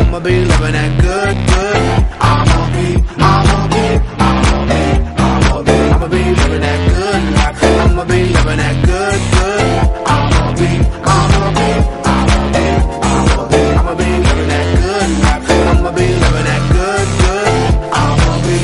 I'ma be living that good, good. I'ma be living that good life. I'ma be living that good, good. I'ma be living that good life. I'ma be living that good, good. I'ma be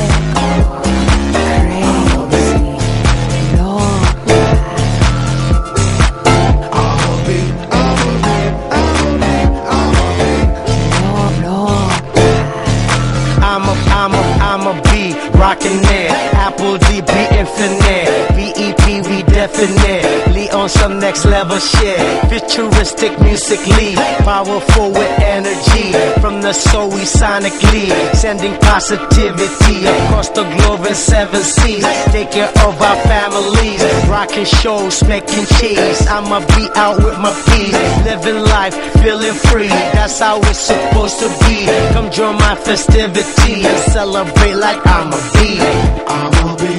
I'ma be rockin' it. Apple DB infinite. BEP we definitely on some next level shit. Futuristic musically, powerful with energy. From the soul we sonically sending positivity across the globe in 7 seas. Take care of our families, rocking shows, making cheese. I'ma be out with my peace, living life, feeling free. That's how it's supposed to be. Come join my festivity and celebrate like I'ma be. I'ma be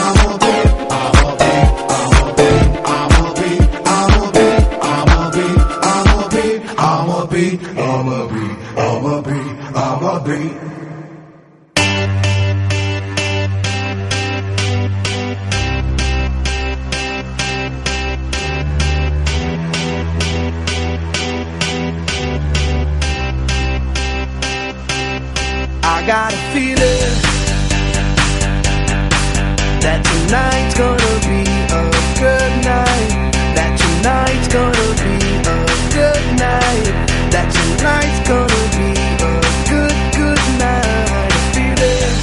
I got a feeling that tonight's gonna be a good night. That tonight's gonna be a good night. That tonight's gonna be a good, good night. I feel it.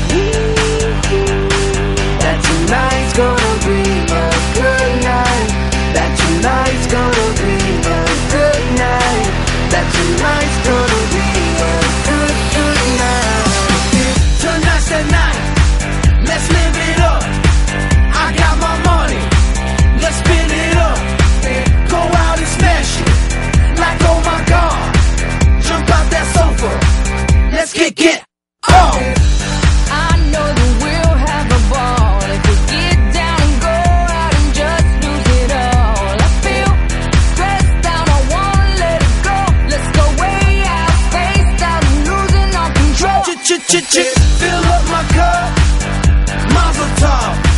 That tonight's gonna be a good night. That tonight's gonna be a good night. That tonight's gonna be a good, good night. Tonight's the night. Let's live it up. I got my money. Let's spin it up. Go out and smash it. Like, oh my God. Jump out that sofa. Let's kick it. Oh. I know that we'll have a ball if we get down and go out and just lose it all. I feel stressed out, I wanna let it go. Let's go way out, spaced out, and losing all control. Fill up my cup. Mazel tov.